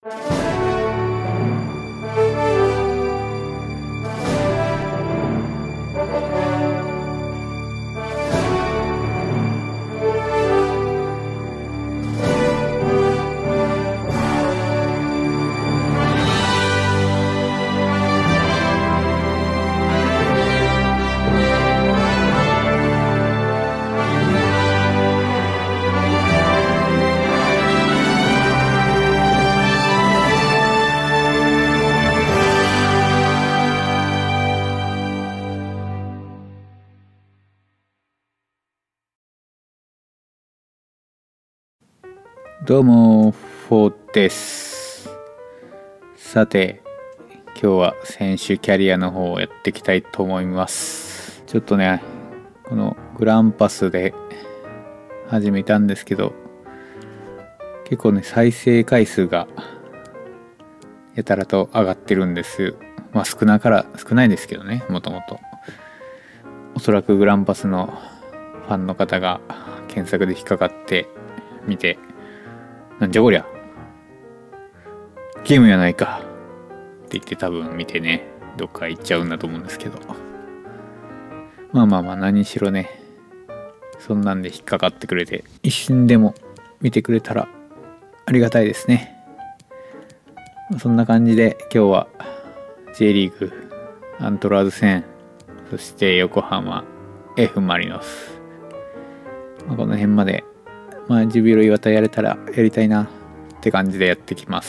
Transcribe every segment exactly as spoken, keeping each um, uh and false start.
どうも、フォーです。さて、今日は選手キャリアの方をやっていきたいと思います。ちょっとね、このグランパスで始めたんですけど、結構ね、再生回数がやたらと上がってるんです。まあ少なから、少ないですけどね、もともと。おそらくグランパスのファンの方が検索で引っかかって見て、なんじゃこりゃゲームやないかって言って多分見てね、どっか行っちゃうんだと思うんですけど、まあまあまあ何しろね、そんなんで引っかかってくれて一瞬でも見てくれたらありがたいですね。そんな感じで今日は J リーグアントラーズ戦、そして横浜 F マリノス、まあ、この辺までまあジュビロ磐田やれたらやりたいなって感じでやってきます。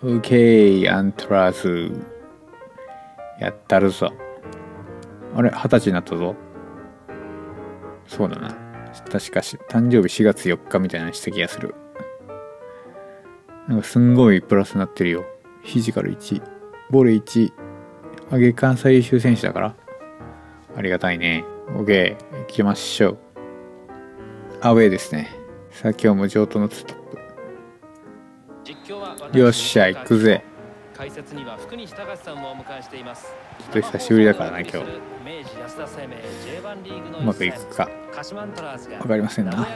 OK、 アントラーズやったるぞ。あれ、二十歳になったぞ。そうだな、確かし誕生日しがつよっかみたいなのした気がする。なんかすんごいプラスになってるよ。フィジカルいち、ボレーいち、あげ関西優秀選手だからありがたいね。 OK、 行きましょう。アウェーですね。さあ今日も上等のツートップ。よっしゃ行くぜ。 解説には福西隆さんもお迎えしています。 ちょっと久しぶりだからな今日。うまくいくかわかりませんな。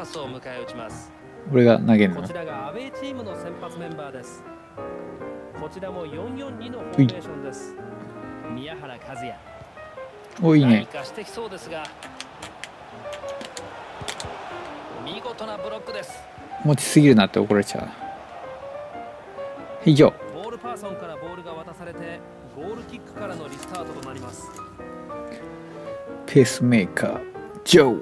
俺が投げるの。 こちらがアウェーチームの先発メンバーです。こちらもよんよんにのフォーメーションです。宮原和也。 お、いいね。 見事なブロックです。 持ちすぎるなって怒られちゃう。以上。 ボールパーソンからボールが渡されてゴールキックからのリスタートとなります。 ペースメーカージョー。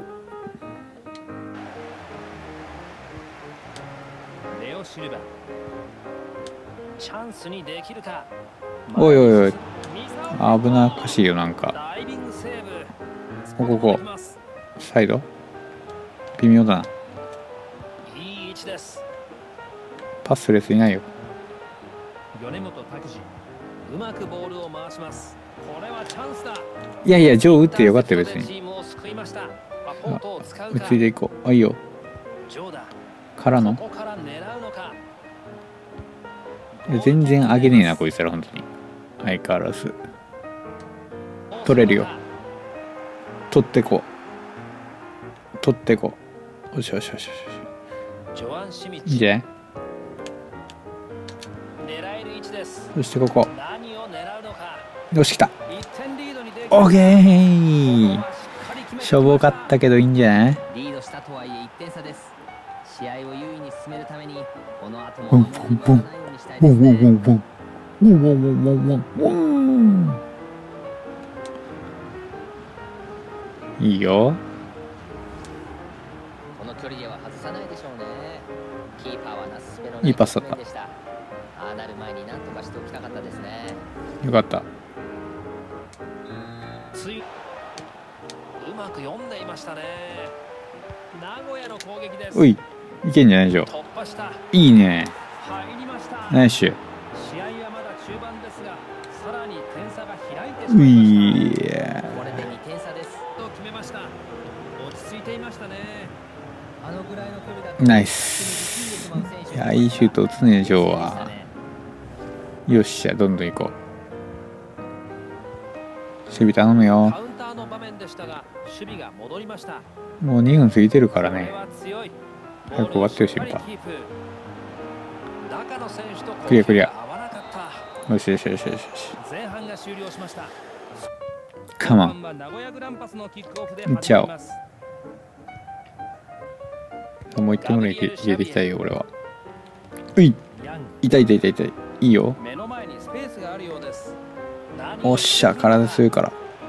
レオ・シルバ。チャンスにできるか。 おいおいおい、危なっかしいよ。なんかダイビングセーブ。 ここここサイド微妙だな。 いい位置です。 パスレスいないよ。 米本拓司、うまくボールを回します。これはチャンスだ。 いやいや、ジョー打ってよかったよ別に。 チームを救いました。 打ついでいこう。あ、いいよ。からのここから狙うのか。 いや全然上げねえなこいつら本当に。相変わらず取れるよ。取ってこう取ってこう。よしよしよしよし。いいんじゃない。そしてここ。よし来た。オーケー。しょぼかったけどいいんじゃない。 リードしたとはいえいってん差です。試合を優位に進めるためにこの後もボンボンボンボンボンボンボンボンボンボンボンボンボン。いいよ。 この距離では外さないでしょうね。キーパーはナススペのいいパスだった。 ああなる前に何とかしておきたかったですね。 よかった。 うまく読んでいましたね。名古屋の攻撃です。 おい、いけんじゃないでしょ。いいね。ナイス。試合はまだ中盤ですが、さらに点差が開いてしまいました。 これでにてん差です。 と決めました。落ち着いていましたね。 あのぐらいの距離だとナイス。いや、いいシュート打つね、ジョーは。よっしゃ、どんどん行こう。守備頼むよ。もうにふん過ぎてるからね。早く終わってよ、審判。 赤の選手とクリアクリア。 合わなかった。 よしよしよしよしよし。 前半が終了しました。 カモン。 名古屋グランパスのキックオフでいっちゃおう。 始まります。 もう一点ぐらい入れていきたいよ俺は。うい、 ヤング痛い痛い痛い痛い。いいよ。 目の前にスペースがあるようです。 おっしゃ、体強いから。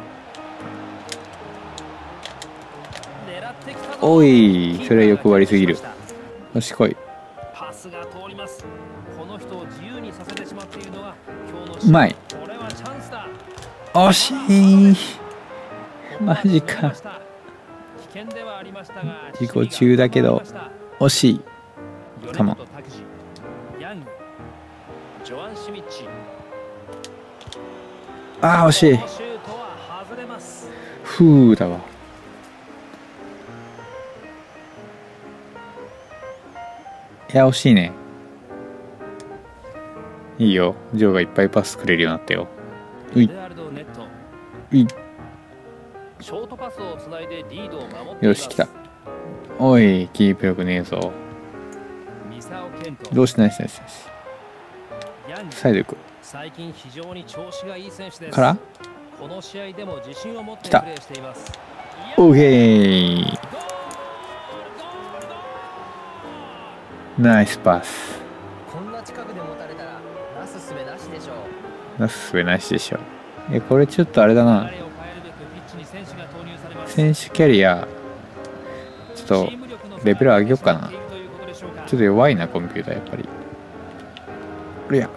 狙ってきたぞ。 おい、それは欲張りすぎる。よし来い。 パスが通ります。この人を自由にさせてしまっているのは今日のうまい。 これはチャンスだ。 惜しい。マジか。 危険ではありましたが自己中だけど惜しい。カモン。 ヤング、ジョアン・シミッチ。 ああ惜しい。 シュートは外れます。 ふうだわ。いや惜しいね。いいよ。ジョーがいっぱいパスくれるようになったよ。うい。うい。 ショートパスをつないでリードを守っています。 よし来た。おいキープ力ねえぞ。どうしないしないしないし。サイド行く。 最近非常に調子がいい選手です。 からこの試合でも自信を持って来た。 プレーしています。 オーケー。ナイスパス。 こんな近くで持たれたらなすすべなしでしょう。 なすすべなしでしょ。えこれちょっとあれだな。選手キャリアちょっとレベル上げようかな。ちょっと弱いなコンピューターやっぱり。いや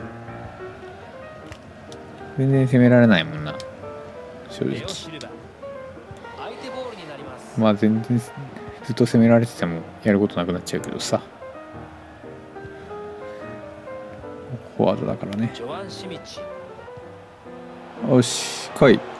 全然攻められないもんな正直。まあ全然ずっと攻められててもやることなくなっちゃうけどさ。フォワードだからね。よし来い。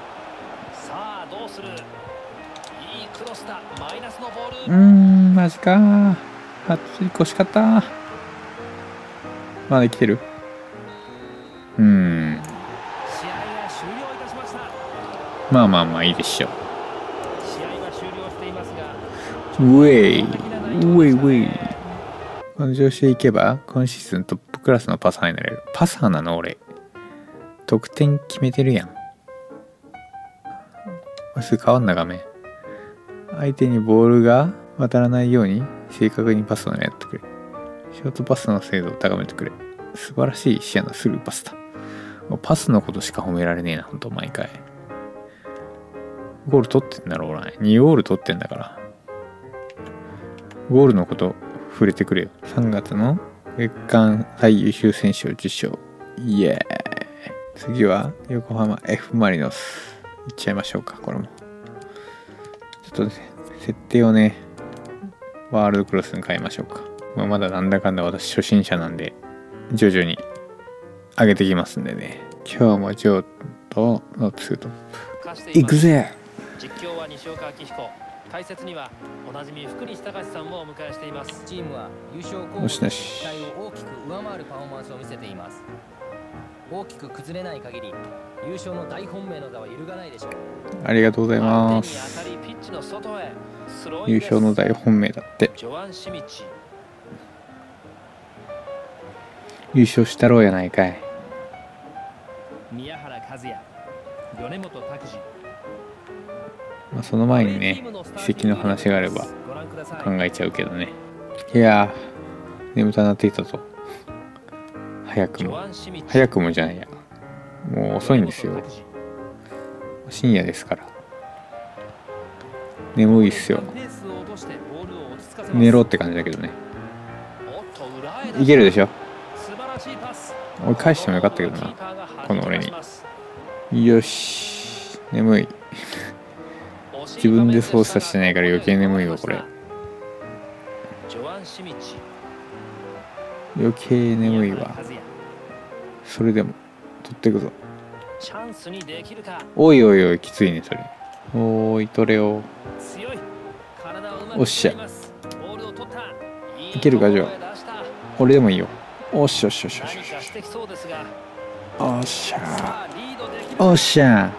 うーんマジかー。はついこしかったー。まだ来てる。うーんまあまあまあいいでしょう。ウェイウェイウェイ。この調子でいけば今シーズントップクラスのパサーになれる。パサーなの俺。得点決めてるやん。すぐ変わんな画面。相手にボールが渡らないように正確にパスを狙ってくれ。ショートパスの精度を高めてくれ。素晴らしい視野のスルーパスだ。パスのことしか褒められねえな、ほんと毎回。ゴール取ってんだろ、俺。にゴール取ってんだから。ゴールのこと触れてくれよ。さんがつの月間最優秀選手を受賞。イエーイ。次は横浜 F マリノス。いっちゃいましょうか、これも。ちょっとね、設定をね、ワールドクロスに変えましょうか。まあ、まだなんだかんだ私初心者なんで、徐々に上げてきますんでね。今日もジョーとのツートップ。いくぜ。 実況は西岡明彦。解説にはおなじみ福西隆さんもお迎えしています。 チームは優勝候補の期待を大きく上回るパフォーマンスを見せています。大きく崩れない限り優勝の大本命の座は揺るがないでしょう。 ありがとうございます。優勝の大本命だって。優勝したろうやないかい。 宮原和也、米本拓司。 まあその前にね、移籍の話があれば考えちゃうけどね。いやー、眠たなってきたぞ。早くも早くもじゃないや、もう遅いんですよ。深夜ですから眠いっすよ。寝ろって感じだけどね。いけるでしょ。俺返してもよかったけどな、この俺に。よし、眠い。自分で操作してないから余計眠いわこれ。余計眠いわ。それでも取っていくぞ。おいおいおい、きついねそれ。おーい、取れよ。おっしゃ、いけるかじゃあ。俺でもいいよ。おっしゃおっしゃおっしゃおっしゃおっしゃおっしゃ。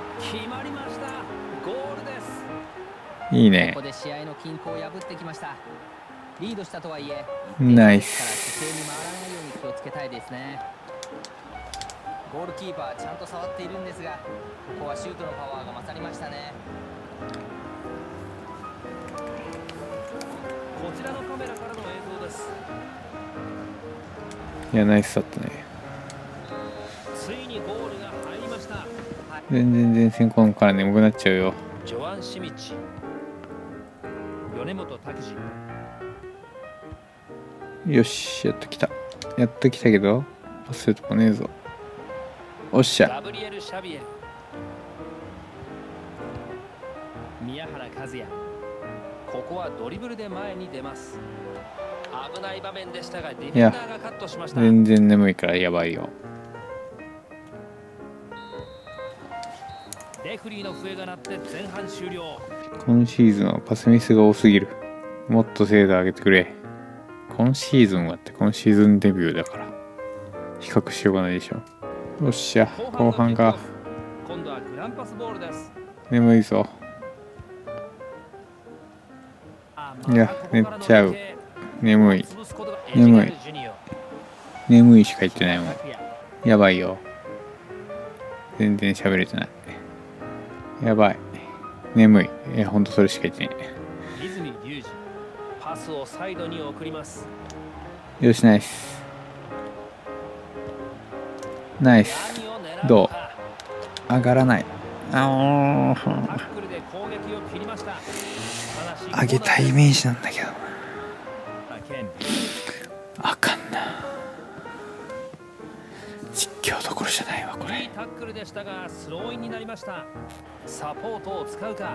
いいね。ナイス。 つけたいですね。ゴールキーパーちゃんと触っているんですが、ここはシュートのパワーが勝りましたね。 こちらのカメラからの映像です。 いや、ナイスだったね。 ついにゴールが入りました。 全然前線こんから眠くなっちゃうよ。 ジョアン・シミッチ、米本拓司。 よし、やっと来た。やっと来たけど、パスするとこねえぞ。おっしゃ。 ガブリエル・シャビエル、宮原和也。ここはドリブルで前に出ます。危ない場面でしたが、ディフェンダーがカットしました。 全然眠いからやばいよ。 レフリーの笛が鳴って前半終了。 今シーズンはパスミスが多すぎる。もっと精度上げてくれ。今シーズンはって今シーズンデビューだから比較しようがないでしょ。よっしゃ、後半か。 今度はグランパスボールです。 眠いぞ。いや、寝ちゃう。眠い。眠い。眠いしか言ってないもん。やばいよ。全然喋れてない。やばい。眠い。いや、ほんとそれしか言ってない。 泉龍二、パスをサイドに送ります。 よし、ナイス。ナイス。どう？上がらない。ああ。上げたイメージなんだけど。あかんな。実況どころじゃないわこれ。 いいタックルでしたがスローインになりました。サポートを使うか。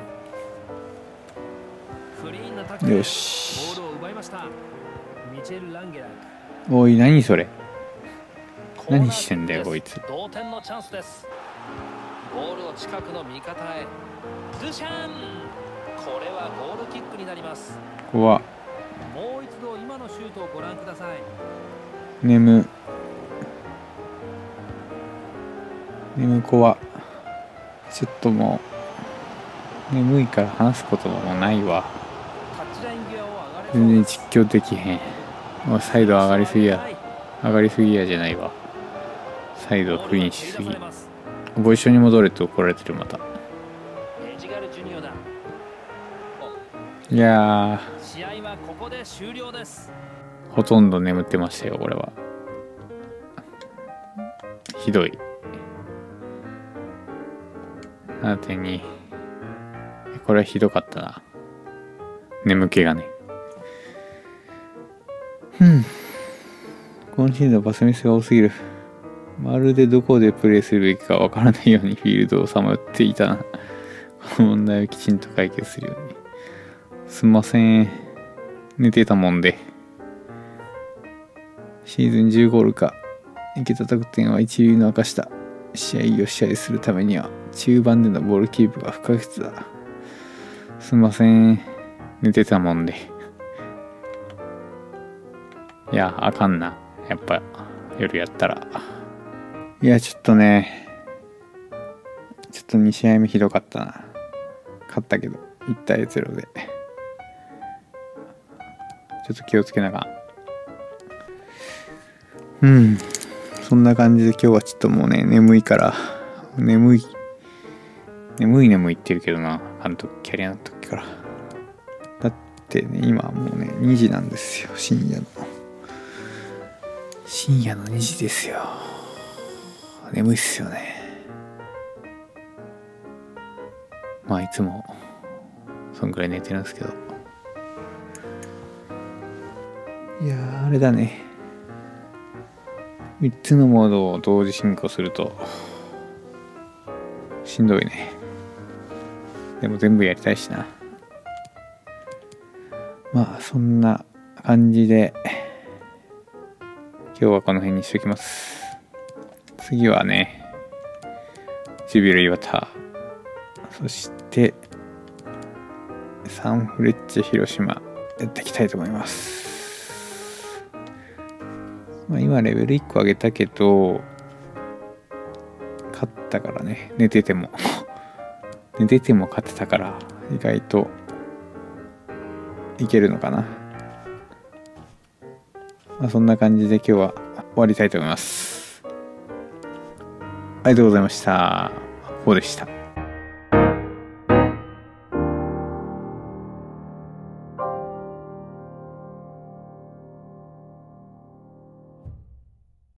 クリーンなタックル。 よし。 ボールを奪いました。ミチェル・ランゲラ。 おい、何それ。何してんだよこいつ。 同点のチャンスです。ゴールの近くの味方へ。ドゥシャン。これはゴールキックになります。 怖っ。 もう一度今のシュートをご覧ください。 眠。眠怖っ。ちょっともう眠いから話すこともないわ。全然実況できへん。もうサイド上がりすぎや。上がりすぎやじゃないわ。サイドクリーンしすぎ。ご一緒に戻れって怒られてるまた。いやー、 試合はここで終了です。 ほとんど眠ってましたよこれは。ひどい。ななてんに。これはひどかったな。眠気がね。ふん。今シーズンはパスミスが多すぎる。まるでどこでプレーするべきかわからないようにフィールドをさまよっていたな。この問題をきちんと解決するように。すんません。寝てたもんで。シーズンじゅうゴールか。いけた得点は一流の証だ。試合を試合するためには中盤でのボールキープが不可欠だ。すんません。寝てたもんで。いや、あかんな。やっぱ夜やったら。いや、ちょっとね。ちょっとに試合目ひどかったな。勝ったけどいちたいゼロで。ちょっと気をつけながら。うん。そんな感じで今日はちょっともうね、眠いから。眠い。眠い眠いって言うけどな。監督、キャリアの時から。だってね、今もうね、にじなんですよ。深夜の。深夜のにじですよ。眠いっすよね。まあいつも、そんぐらい寝てるんですけど。いやー、あれだね。みっつのモードを同時進行するとしんどいね。でも全部やりたいしな。まあそんな感じで今日はこの辺にしときます。次はね、ジュビロ磐田、そしてサンフレッチェ広島やっていきたいと思います。まあ、今レベルいっこ上げたけど勝ったからね。寝てても寝てても勝ってたから意外といけるのかな。まあそんな感じで今日はわりたいと思います。ありがとうございました。フォーでした。